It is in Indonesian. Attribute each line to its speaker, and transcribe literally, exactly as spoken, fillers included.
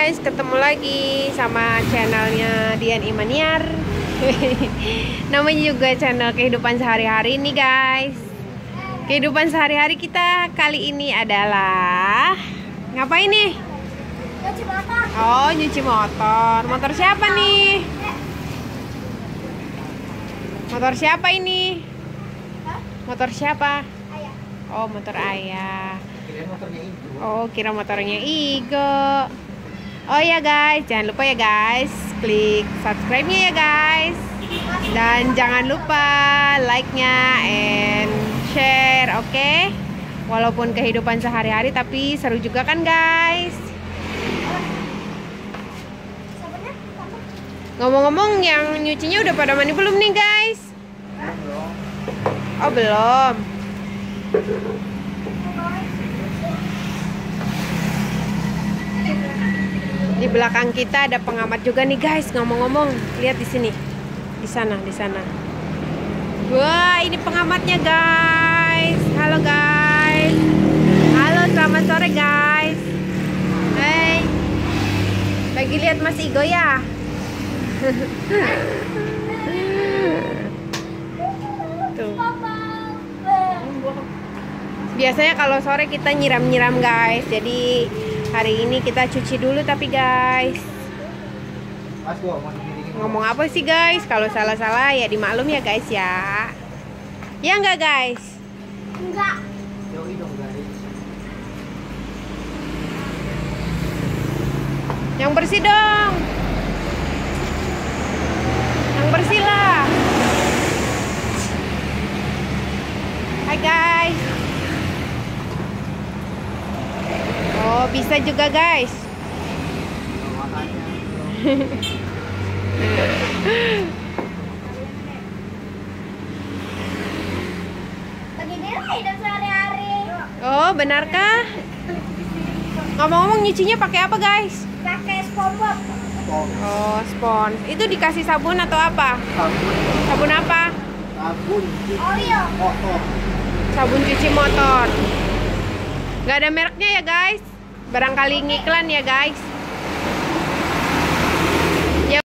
Speaker 1: guys, ketemu lagi sama channelnya Dian Imaniar. Namanya juga channel kehidupan sehari-hari nih guys. Kehidupan sehari-hari kita kali ini adalah ngapain nih?
Speaker 2: Nyuci motor.
Speaker 1: Oh, nyuci motor. Motor siapa nih? Motor siapa ini? Motor siapa?
Speaker 2: Ayah.
Speaker 1: Oh, motor ayah.
Speaker 3: Kira motornya itu.
Speaker 1: Oh, kira motornya Igo. Oh ya guys, jangan lupa ya guys, klik subscribe-nya ya guys. Dan jangan lupa like-nya and share, oke? Okay? Walaupun kehidupan sehari-hari tapi seru juga kan guys. Ngomong-ngomong, yang nyucinya udah pada mandi belum nih guys? Oh belum. Di belakang kita ada pengamat juga nih guys. Ngomong-ngomong, lihat di sini, di sana, di sana. Wah, ini pengamatnya guys. Halo guys. Halo, selamat sore guys. Hai. Lagi lihat Mas Igo ya? Tuh. Biasanya kalau sore kita nyiram-nyiram guys. Jadi hari ini kita cuci dulu tapi guys. Ngomong apa sih guys? Kalau salah-salah ya dimaklum ya guys ya. Ya enggak guys?
Speaker 2: Enggak.
Speaker 1: Yang bersih dong. Yang bersih lah. Hai guys. Oh, bisa juga guys.
Speaker 2: Beginilah hidup sehari-hari.
Speaker 1: Oh, benarkah? Ngomong-ngomong, nyucinya pakai apa guys?
Speaker 2: Pakai SpongeBob.
Speaker 1: Oh, spons. Itu dikasih sabun atau apa?
Speaker 3: Sabun.
Speaker 1: Sabun apa?
Speaker 3: Sabun.
Speaker 2: Oreo.
Speaker 3: Motor.
Speaker 1: Sabun cuci motor. Gak ada mereknya ya guys. Barangkali ngiklan ya guys.